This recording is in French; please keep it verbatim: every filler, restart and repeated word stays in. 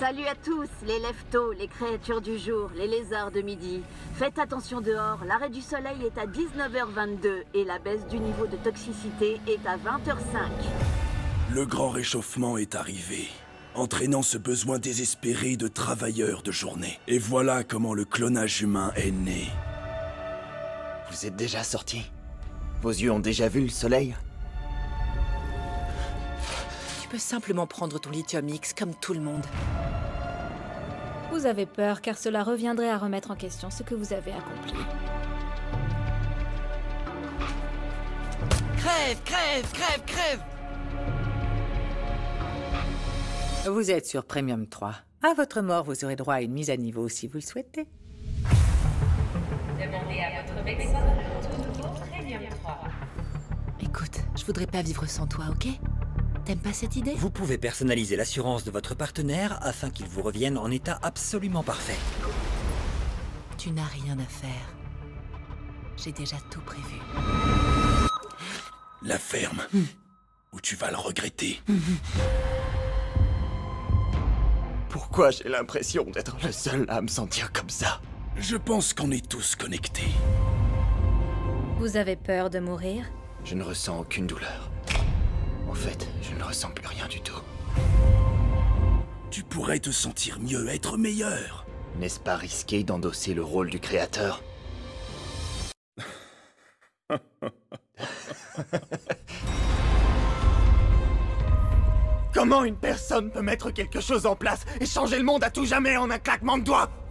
Salut à tous, les leftos, les créatures du jour, les lézards de midi. Faites attention dehors, l'arrêt du soleil est à dix-neuf heures vingt-deux et la baisse du niveau de toxicité est à vingt heures cinq. Le grand réchauffement est arrivé, entraînant ce besoin désespéré de travailleurs de journée. Et voilà comment le clonage humain est né. Vous êtes déjà sortis? Vos yeux ont déjà vu le soleil? Tu peux simplement prendre ton lithium X comme tout le monde. Vous avez peur car cela reviendrait à remettre en question ce que vous avez accompli. Crève, crève, crève, crève! Vous êtes sur Premium trois. À votre mort, vous aurez droit à une mise à niveau si vous le souhaitez. Demandez à votre médecin le tout nouveau Premium trois. Écoute, je voudrais pas vivre sans toi, ok? T'aimes pas cette idée? Vous pouvez personnaliser l'assurance de votre partenaire afin qu'il vous revienne en état absolument parfait. Tu n'as rien à faire. J'ai déjà tout prévu. La ferme, mmh. où tu vas le regretter. Mmh. Pourquoi j'ai l'impression d'être le seul à me sentir comme ça? Je pense qu'on est tous connectés. Vous avez peur de mourir? Je ne ressens aucune douleur. En fait, je ne ressens plus rien du tout. Tu pourrais te sentir mieux, être meilleur. N'est-ce pas risqué d'endosser le rôle du créateur? Comment une personne peut mettre quelque chose en place et changer le monde à tout jamais en un claquement de doigts?